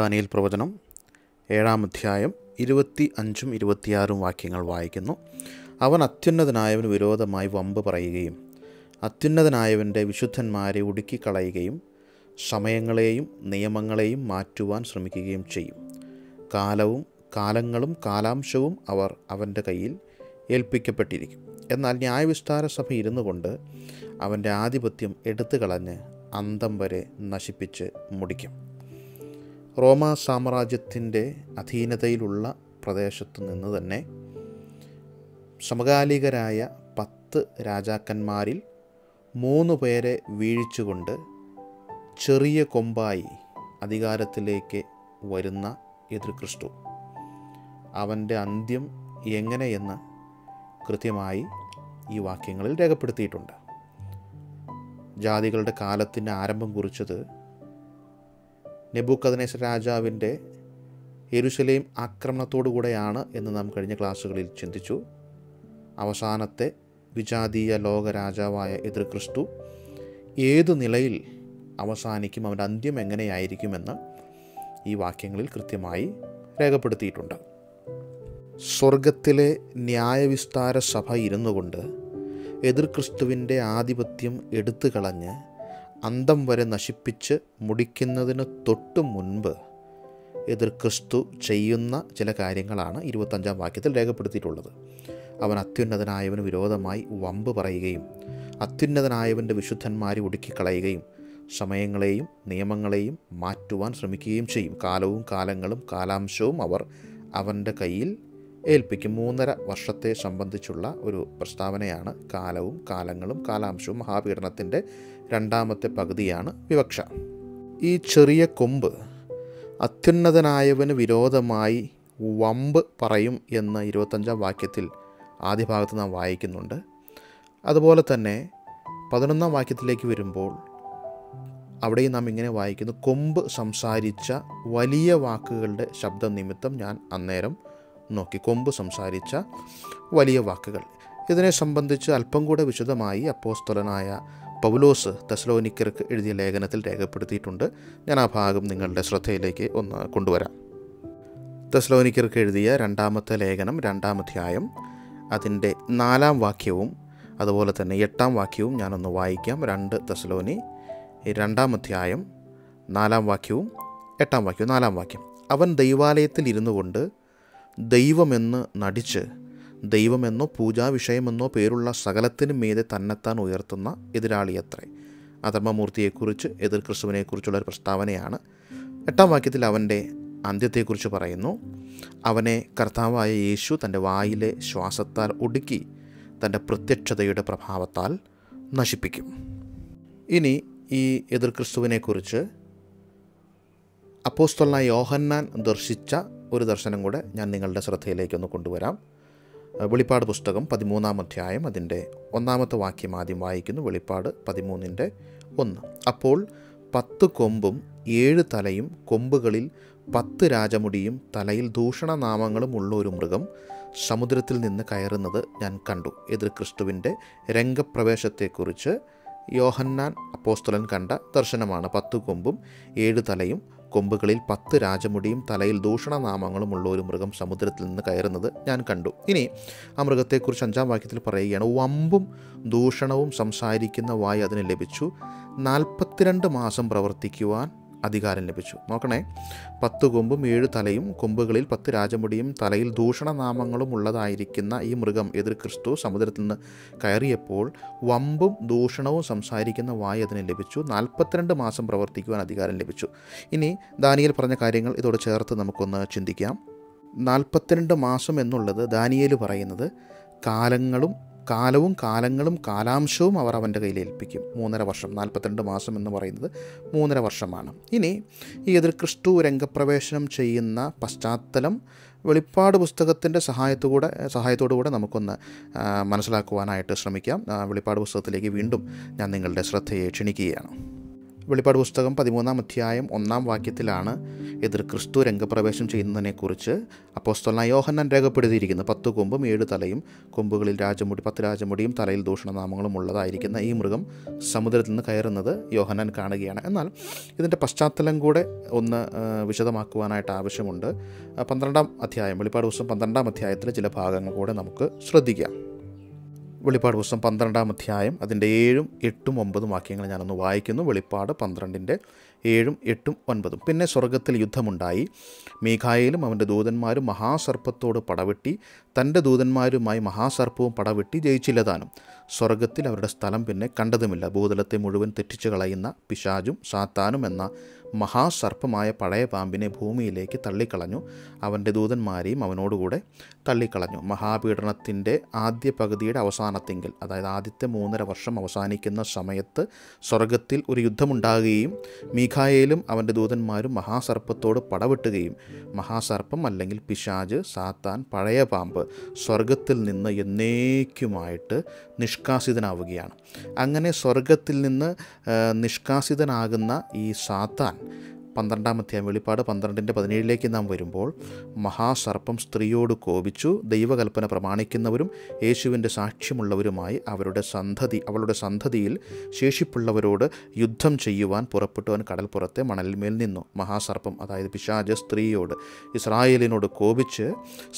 Daniel പ്രവചനം 7-ാം അധ്യായം 25-26 വാക്യങ്ങൾ വായിക്കുന്നു. അവൻ അത്യുന്നതനായവന് വിരോധമായി വമ്പ് പറയുകയും അത്യുന്നതനായവൻ്റെ വിശുദ്ധന്മാരെ ഒടുക്കിക്കളയുകയും സമയങ്ങളെയും നിയമങ്ങളെയും മാറ്റുവാൻ ശ്രമിക്കുകയും ചെയ്യും. കാലങ്ങളും കാലാംശവും അവർ അവൻ്റെ കയ്യിൽ ഏൽപ്പിക്കപ്പെട്ടിരിക്കും. എന്നാൽ ന്യായവിസ്താര സഭ ഇരുന്നു കൊണ്ട് അവൻ്റെ ആധിപത്യം എടുത്തു കളഞ്ഞ് അന്തം വരെ നശിപ്പിച്ച് മുടിക്കും. റോമാ സാമ്രാജ്യത്തിൻ്റെ അധീനതയിലുള്ള പ്രദേശത്തു നിന്ന് തന്നെ സമകാലികരായ 10 രാജാക്കന്മാരിൽ 3 പേരെ വീഴിച്ചുകൊണ്ട് ചെറിയ കൊമ്പായി അധികാരത്തിലേക്ക് വരുന്ന എതിർക്രിസ്തു അവൻ്റെ അന്ത്യം എങ്ങനെയെന്ന് കൃത്യമായി ഈ വാക്യങ്ങളിൽ രേഖപ്പെടുത്തിയിട്ടുണ്ട്. ജാതികളുടെ കാലത്തിൻ്റെ ആരംഭം കുറിച്ചത് നെബൂഖദ്നേസർ രാജാവിൻ്റെ യെരുശലേം ആക്രമണത്തോടുകൂടെയാണ് എന്ന് നാം കഴിഞ്ഞ ക്ലാസ്സുകളിൽ ചിന്തിച്ചു. അവസാനത്തെ വിജാതീയ ലോക രാജാവായ എതിർക്രിസ്തു ഏതു നിലയിൽ അവസാനിക്കും, അവൻ്റെ അന്ത്യം എങ്ങനെയായിരിക്കുമെന്ന് ഈ വാക്യങ്ങളിൽ കൃത്യമായി രേഖപ്പെടുത്തിയിട്ടുണ്ട്. സ്വർഗത്തിലെ ന്യായവിസ്താര സഭ ഇരുന്നു കൊണ്ട് എതിർക്രിസ്തുവിൻ്റെ ആധിപത്യം എടുത്തു കളഞ്ഞ് അന്തം വരെ നശിപ്പിച്ച് മുടിക്കുന്നതിന് തൊട്ടു മുൻപ് എതിർക്രിസ്തു ചെയ്യുന്ന ചില കാര്യങ്ങളാണ് 25-ാം വാക്യത്തിൽ രേഖപ്പെടുത്തിയിട്ടുള്ളത്. അവൻ അത്യുന്നതനായവന് വിരോധമായി വമ്പ് പറയുകയും അത്യുന്നതനായവൻ്റെ വിശുദ്ധന്മാരെ ഒടുക്കിക്കളയുകയും സമയങ്ങളെയും നിയമങ്ങളെയും മാറ്റുവാൻ ശ്രമിക്കുകയും ചെയ്യും. കാലങ്ങളും കാലാംശവും അവർ അവൻ്റെ കയ്യിൽ ഏൽപ്പിക്കും. 3.5 വർഷത്തെ സംബന്ധിച്ചുള്ള ഒരു പ്രസ്താവനയാണ് കാലങ്ങളും കാലാംശവും. മഹാപീഡനത്തിൻ്റെ 2ാമത്തെ പകുതിയാണ് വിവക്ഷ. ഈ ചെറിയ കൊമ്പ് അത്യുന്നതനായവന് വിരോധമായി വമ്പ് പറയും എന്ന് 25-ാം വാക്യത്തിൽ ആദ്യ ഭാഗത്ത് നാം വായിക്കുന്നുണ്ട്. അതുപോലെ തന്നെ 11-ാം വാക്യത്തിലേക്ക് വരുമ്പോൾ അവിടെയും നാം ഇങ്ങനെ വായിക്കുന്നു: കൊമ്പ് സംസാരിച്ച വലിയ വാക്കുകളുടെ ശബ്ദം നിമിത്തം ഞാൻ അന്നേരം നോക്കി. കൊമ്പ് സംസാരിച്ച വലിയ വാക്കുകൾ. ഇതിനെ സംബന്ധിച്ച് അല്പം കൂടെ വിശദമായി അപ്പോസ്തലനായ പൗലോസ് തെസ്സലോനിക്കർക്ക് എഴുതിയ ലേഖനത്തിൽ രേഖപ്പെടുത്തിയിട്ടുണ്ട്. ഞാൻ ആ ഭാഗം നിങ്ങളുടെ ശ്രദ്ധയിലേക്ക് ഒന്ന് കൊണ്ടുവരാം. തെസ്സലോനിക്കർക്ക് എഴുതിയ 2-ാമത്തെ ലേഖനം 2-ാം അധ്യായം അതിൻ്റെ 4-ാം വാക്യവും അതുപോലെ തന്നെ 8-ാം വാക്യവും ഞാനൊന്ന് വായിക്കാം. 2 തെസ്സലോനി 2-ാം അധ്യായം 4-ാം വാക്യവും 8-ാം വാക്യവും. 4-ാം വാക്യം: അവൻ ദൈവാലയത്തിൽ ഇരുന്നു കൊണ്ട് ദൈവമെന്ന് നടിച്ച് ദൈവമെന്നോ പൂജാവിഷയമെന്നോ പേരുള്ള സകലത്തിനും മീതെ തന്നെത്താൻ ഉയർത്തുന്ന എതിരാളിയത്രേ. അധർമ്മമൂർത്തിയെക്കുറിച്ച് എതിർക്രിസ്തുവിനെക്കുറിച്ചുള്ള ഒരു പ്രസ്താവനയാണ്. 8-ാം വാക്യത്തിൽ അവൻ്റെ അന്ത്യത്തെക്കുറിച്ച് പറയുന്നു. അവനെ കർത്താവായ യേശു തൻ്റെ വായിലെ ശ്വാസത്താൽ ഒടുക്കി തൻ്റെ പ്രത്യക്ഷതയുടെ പ്രഭാവത്താൽ നശിപ്പിക്കും. ഇനി ഈ എതിർക്രിസ്തുവിനെക്കുറിച്ച് അപ്പോസ്തലനായ യോഹന്നാൻ ദർശിച്ച ഒരു ദർശനം കൂടെ ഞാൻ നിങ്ങളുടെ ശ്രദ്ധയിലേക്കൊന്ന് കൊണ്ടുവരാം. വെളിപ്പാട് പുസ്തകം 13-ാം അധ്യായം അതിൻ്റെ 1-ാമത്തെ വാക്യം ആദ്യം വായിക്കുന്നു. വെളിപ്പാട് 13:1: അപ്പോൾ 10 കൊമ്പും 7 തലയും കൊമ്പുകളിൽ 10 രാജമുടിയും തലയിൽ ദൂഷണനാമങ്ങളും ഉള്ള ഒരു മൃഗം സമുദ്രത്തിൽ നിന്ന് കയറുന്നത് ഞാൻ കണ്ടു. എതിർക്രിസ്തുവിൻ്റെ രംഗപ്രവേശത്തെക്കുറിച്ച് യോഹന്നാൻ അപ്പോസ്തലൻ കണ്ട ദർശനമാണ്. 10 കൊമ്പും 7 തലയും കൊമ്പുകളിൽ 10 രാജമുടിയും തലയിൽ ദൂഷണനാമങ്ങളും ഉള്ള ഒരു മൃഗം സമുദ്രത്തിൽ നിന്ന് കയറുന്നത് ഞാൻ കണ്ടു. ഇനി ആ മൃഗത്തെക്കുറിച്ച് 5-ാം വാക്യത്തിൽ പറയുകയാണ്: വമ്പും ദൂഷണവും സംസാരിക്കുന്ന വായ് അതിന് ലഭിച്ചു. 42 മാസം പ്രവർത്തിക്കുവാൻ അധികാരം ലഭിച്ചു. നോക്കണേ, 10 കൊമ്പും 7 തലയും കൊമ്പുകളിൽ 10 രാജമുടിയും തലയിൽ ദൂഷണനാമങ്ങളും ഉള്ളതായിരിക്കുന്ന ഈ മൃഗം എതിർക്രിസ്തു സമുദ്രത്തിൽ നിന്ന് കയറിയപ്പോൾ വമ്പും ദൂഷണവും സംസാരിക്കുന്ന വായ് അതിന് ലഭിച്ചു. 42 മാസം പ്രവർത്തിക്കുവാൻ അധികാരം ലഭിച്ചു. ഇനി ദാനിയേൽ പറഞ്ഞ കാര്യങ്ങൾ ഇതോട് ചേർത്ത് നമുക്കൊന്ന് ചിന്തിക്കാം. 42 മാസം എന്നുള്ളത് ദാനിയേൽ പറയുന്നത് കാലവും കാലാംശവും അവർ അവൻ്റെ കയ്യിൽ ഏൽപ്പിക്കും. 3.5 വർഷം. 42 മാസം എന്ന് പറയുന്നത് 3.5 വർഷമാണ്. ഇനി ഈ എതിർക്രിസ്തു രംഗപ്രവേശനം ചെയ്യുന്ന പശ്ചാത്തലം വെളിപ്പാട് പുസ്തകത്തിൻ്റെ സഹായത്തോടുകൂടെ നമുക്കൊന്ന് മനസ്സിലാക്കുവാനായിട്ട് ശ്രമിക്കാം. വെളിപ്പാട് പുസ്തകത്തിലേക്ക് വീണ്ടും ഞാൻ നിങ്ങളുടെ ശ്രദ്ധയെ ക്ഷണിക്കുകയാണ്. വെളിപ്പാട് പുസ്തകം 13-ാം അധ്യായം 1-ാം വാക്യത്തിലാണ് എതിർ ക്രിസ്തു രംഗപ്രവേശം ചെയ്യുന്നതിനെക്കുറിച്ച് അപ്പോസ്തലനായ യോഹന്നാൻ രേഖപ്പെടുത്തിയിരിക്കുന്നത്. 10 കൊമ്പും 7 തലയും, കൊമ്പുകളിൽ 10 രാജമുടിയും തലയിൽ ദൂഷണനാമങ്ങളും ഉള്ളതായിരിക്കുന്ന ഈ മൃഗം സമുദ്രത്തിൽ നിന്ന് കയറുന്നത് യോഹന്നാൻ കാണുകയാണ്. എന്നാൽ ഇതിൻ്റെ പശ്ചാത്തലം കൂടെ ഒന്ന് വിശദമാക്കുവാനായിട്ട് ആവശ്യമുണ്ട്. 12-ാം അധ്യായം, വെളിപ്പാട് പുസ്തകം 12-ാം അധ്യായത്തിലെ ചില ഭാഗങ്ങൾ കൂടെ നമുക്ക് ശ്രദ്ധിക്കാം. വെളിപ്പാട് പുസ്തകം 12-ാം അധ്യായം അതിൻ്റെ 7, 8, 9 വാക്യങ്ങൾ ഞാനൊന്ന് വായിക്കുന്നു. വെളിപ്പാട് 12-ന്റെ 7, 8, 9. പിന്നെ സ്വർഗത്തിൽ യുദ്ധമുണ്ടായി. മീഖായേലും അവൻ്റെ ദൂതന്മാരും മഹാസർപ്പത്തോട് പടവെട്ടി, തൻ്റെ ദൂതന്മാരുമായി മഹാസർപ്പവും പടവെട്ടി ജയിച്ചില്ലതാനും. സ്വർഗത്തിൽ അവരുടെ സ്ഥലം പിന്നെ കണ്ടതുമില്ല. ഭൂതലത്തെ മുഴുവൻ തെറ്റിച്ചു കളയുന്ന പിശാചും സാത്താനും എന്ന മഹാസർപ്പമായ പഴയ പാമ്പിനെ ഭൂമിയിലേക്ക് തള്ളിക്കളഞ്ഞു. അവൻ്റെ ദൂതന്മാരെയും അവനോടുകൂടെ തള്ളിക്കളഞ്ഞു. മഹാപീഡനത്തിൻ്റെ ആദ്യ പകുതിയുടെ അവസാനത്തെങ്കിൽ, അതായത് ആദ്യത്തെ 3.5 വർഷം അവസാനിക്കുന്ന സമയത്ത് സ്വർഗത്തിൽ ഒരു യുദ്ധമുണ്ടാകുകയും മീഖായേലും അവൻ്റെ ദൂതന്മാരും മഹാസർപ്പത്തോട് പടവെട്ടുകയും മഹാസർപ്പം അല്ലെങ്കിൽ പിശാച്, സാത്താൻ, പഴയ പാമ്പ് സ്വർഗത്തിൽ നിന്ന് എന്നേക്കുമായിട്ട് നിഷ്കാസിതനാവുകയാണ്. അങ്ങനെ സ്വർഗത്തിൽ നിന്ന് നിഷ്കാസിതനാകുന്ന ഈ സാത്താൻ 12-ാം അധ്യായം, വെളിപ്പാട് 12-ന്റെ 17 നാം വരുമ്പോൾ, മഹാസർപ്പം സ്ത്രീയോട് കോപിച്ചു, ദൈവകൽപ്പന പ്രമാണിക്കുന്നവരും യേശുവിൻ്റെ സാക്ഷ്യമുള്ളവരുമായി അവളുടെ സന്തതിയിൽ ശേഷിപ്പുള്ളവരോട് യുദ്ധം ചെയ്യുവാൻ പുറപ്പെട്ടവൻ കടൽപ്പുറത്തെ മണലിന്മേൽ നിന്നു. മഹാസർപ്പം, അതായത് പിശാച്, ഇസ്രായേലിനോട് കോപിച്ച്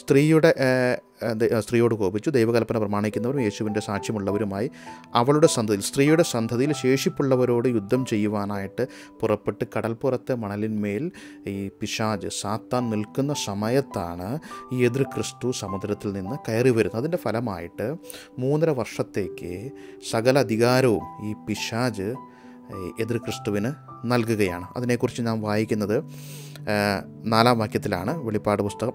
സ്ത്രീയോട് കോപിച്ചു, ദൈവകൽപ്പന പ്രമാണിക്കുന്നവരും യേശുവിൻ്റെ സാക്ഷ്യമുള്ളവരുമായി സ്ത്രീയുടെ സന്തതിയിൽ ശേഷിപ്പുള്ളവരോട് യുദ്ധം ചെയ്യുവാനായിട്ട് പുറപ്പെട്ട് കടൽപ്പുറത്തെ മണലിന്മേൽ ഈ പിശാച്, സാത്താൻ നിൽക്കുന്ന സമയത്താണ് ഈ എതിർ ക്രിസ്തു സമുദ്രത്തിൽ നിന്ന് കയറി വരുന്നത്. അതിൻ്റെ ഫലമായിട്ട് 3.5 വർഷത്തേക്ക് സകല അധികാരവും ഈ പിശാച് എതിർ ക്രിസ്തുവിന് നൽകുകയാണ്. അതിനെക്കുറിച്ച് നാം വായിക്കുന്നത് 4-ാം വാക്യത്തിലാണ്. വെളിപ്പാട് പുസ്തകം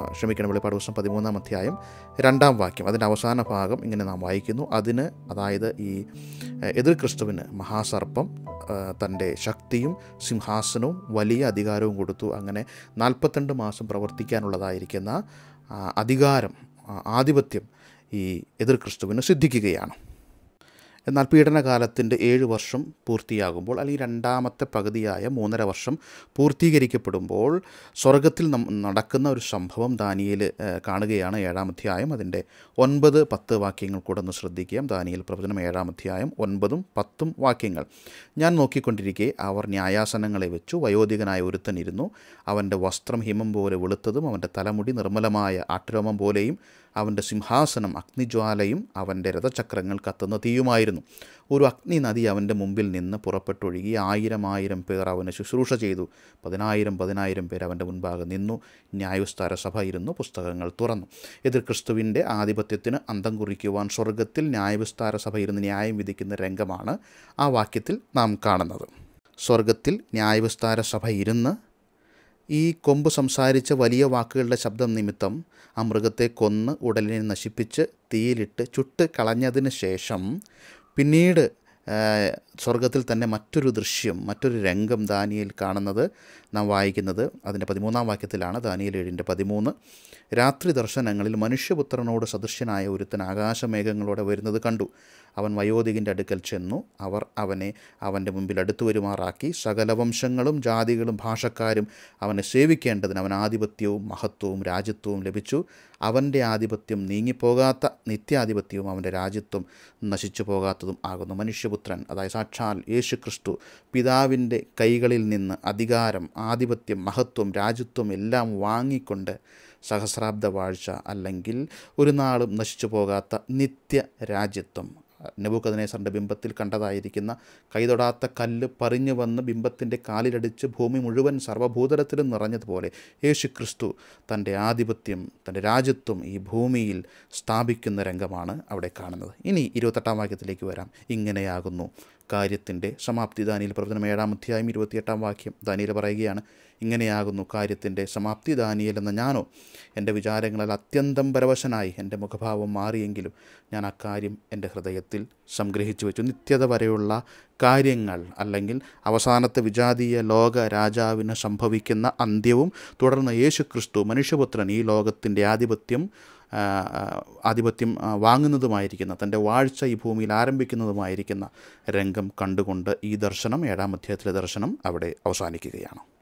13-ാം അധ്യായം 2-ാം വാക്യം, അതിൻ്റെ അവസാന ഭാഗം ഇങ്ങനെ നാം വായിക്കുന്നു. അതായത് ഈ എതിർ ക്രിസ്തുവിന് മഹാസർപ്പം തൻ്റെ ശക്തിയും സിംഹാസനവും വലിയ അധികാരവും കൊടുത്തു. അങ്ങനെ 42 മാസം പ്രവർത്തിക്കാനുള്ളതായിരിക്കുന്ന അധികാരം, ആധിപത്യം ഈ എതിർ ക്രിസ്തുവിന് സിദ്ധിക്കുകയാണ്. എന്നാൽ പീഡനകാലത്തിൻ്റെ 7 വർഷം പൂർത്തിയാകുമ്പോൾ, അല്ലെങ്കിൽ 2ാമത്തെ പകുതിയായ 3.5 വർഷം പൂർത്തീകരിക്കപ്പെടുമ്പോൾ സ്വർഗത്തിൽ നടക്കുന്ന ഒരു സംഭവം ദാനിയേൽ കാണുകയാണ്. 7-ാം അധ്യായം അതിൻ്റെ 9, 10 വാക്യങ്ങൾ കൂടെ ഒന്ന് ശ്രദ്ധിക്കാം. ദാനിയേൽ പ്രവചനം 7-ാം അധ്യായം 9, 10 വാക്യങ്ങൾ. ഞാൻ നോക്കിക്കൊണ്ടിരിക്കെ അവർ ന്യായാസനങ്ങളെ വെച്ചു. വയോധികനായ ഒരുത്തൻ ഇരുന്നു. അവൻ്റെ വസ്ത്രം ഹിമം പോലെ വെളുത്തതും അവൻ്റെ തലമുടി നിർമ്മലമായ ആട്ടുരോമം പോലെയും അവൻ്റെ സിംഹാസനം അഗ്നിജ്വാലയും അവൻ്റെ രഥചക്രങ്ങൾ കത്തുന്ന തീയുമായിരുന്നു. ഒരു അഗ്നി നദി അവൻ്റെ മുമ്പിൽ നിന്ന് പുറപ്പെട്ടൊഴുകി 1000 പേർ അവന് ശുശ്രൂഷ ചെയ്തു. 10,000 പേർ അവൻ്റെ മുൻപാകെ നിന്നു. ന്യായവിസ്താര സഭ ഇരുന്നു, പുസ്തകങ്ങൾ തുറന്നു. എതിർ ക്രിസ്തുവിൻ്റെ ആധിപത്യത്തിന് അന്തം കുറിക്കുവാൻ സ്വർഗത്തിൽ ന്യായവിസ്താര സഭ ഇരുന്ന് ന്യായം വിധിക്കുന്ന രംഗമാണ് ആ വാക്യത്തിൽ നാം കാണുന്നത്. സ്വർഗത്തിൽ ന്യായവിസ്താര സഭ ഇരുന്ന് ഈ കൊമ്പ് സംസാരിച്ച വലിയ വാക്കുകളുടെ ശബ്ദം നിമിത്തം ആ മൃഗത്തെ കൊന്ന് ഉടലിനെ നശിപ്പിച്ച് തീയിലിട്ട് ചുട്ട് കളഞ്ഞതിന് ശേഷം പിന്നീട് സ്വർഗത്തിൽ തന്നെ മറ്റൊരു ദൃശ്യം, മറ്റൊരു രംഗം ദാനിയേൽ കാണുന്നത് നാം വായിക്കുന്നത് അതിൻ്റെ 13-ാം വാക്യത്തിലാണ്. ദാനിയേൽ 7:13. രാത്രി ദർശനങ്ങളിൽ മനുഷ്യപുത്രനോട് സദൃശ്യനായ ഒരുത്തൻ ആകാശമേഘങ്ങളോടെ വരുന്നത് കണ്ടു. അവൻ വയോധികൻ്റെ അടുക്കൽ ചെന്നു. അവർ അവനെ അവൻ്റെ മുമ്പിൽ അടുത്തു വരുമാറാക്കി. സകല വംശങ്ങളും ജാതികളും ഭാഷക്കാരും അവനെ സേവിക്കേണ്ടതിന് അവൻ ആധിപത്യവും മഹത്വവും രാജ്യത്വവും ലഭിച്ചു. അവൻ്റെ ആധിപത്യം നീങ്ങിപ്പോകാത്ത നിത്യാധിപത്യവും അവൻ്റെ രാജ്യത്വം നശിച്ചു പോകാത്തതും ആകുന്നു. മനുഷ്യപുത്രൻ, അതായത് സാക്ഷാൽ യേശു ക്രിസ്തു, പിതാവിൻ്റെ കൈകളിൽ നിന്ന് അധികാരം, ആധിപത്യം, മഹത്വം, രാജ്യത്വം എല്ലാം വാങ്ങിക്കൊണ്ട് സഹസ്രാബ്ദ വാഴ്ച, അല്ലെങ്കിൽ ഒരു നാളും നശിച്ചു പോകാത്ത നിത്യ രാജ്യത്വം, നെബൂഖദ്നേസറിൻ്റെ ബിംബത്തിൽ കണ്ടതായിരിക്കുന്ന കൈതൊടാത്ത കല്ല് പറിഞ്ഞു വന്ന് ബിംബത്തിൻ്റെ കാലിലടിച്ച് ഭൂമി മുഴുവൻ സർവ്വഭൂതലത്തിലും നിറഞ്ഞതുപോലെ യേശു ക്രിസ്തു തൻ്റെ ആധിപത്യം, തൻ്റെ രാജ്യത്വം ഈ ഭൂമിയിൽ സ്ഥാപിക്കുന്ന രംഗമാണ് അവിടെ കാണുന്നത്. ഇനി 28-ാം വാക്യത്തിലേക്ക് വരാം. ഇങ്ങനെയാകുന്നു കാര്യത്തിൻ്റെ സമാപ്തി. ദാനിയേൽ പ്രവചനം 7-ാം അധ്യായം 28-ാം വാക്യം. ദാനിയേൽ പറയുകയാണ്, ഇങ്ങനെയാകുന്നു കാര്യത്തിൻ്റെ സമാപ്തി. ദാനിയേൽ എന്ന ഞാനോ എൻ്റെ വിചാരങ്ങളിൽ അത്യന്തം പരവശനായി. എൻ്റെ മുഖഭാവം മാറിയെങ്കിലും ഞാൻ അക്കാര്യം എൻ്റെ ഹൃദയത്തിൽ സംഗ്രഹിച്ചു വെച്ചു. നിത്യത വരെയുള്ള കാര്യങ്ങൾ, അല്ലെങ്കിൽ അവസാനത്തെ വിജാതീയ ലോക രാജാവിന് സംഭവിക്കുന്ന അന്ത്യവും തുടർന്ന് യേശു ക്രിസ്തു മനുഷ്യപുത്രൻ ഈ ലോകത്തിൻ്റെ ആധിപത്യം ആധിപത്യം വാങ്ങുന്നതുമായിരിക്കുന്ന, തൻ്റെ വാഴ്ച ഈ ഭൂമിയിൽ ആരംഭിക്കുന്നതുമായിരിക്കുന്ന രംഗം കണ്ടുകൊണ്ട് ഈ ദർശനം, 7-ാം അധ്യായത്തിലെ ദർശനം അവിടെ അവസാനിക്കുകയാണ്.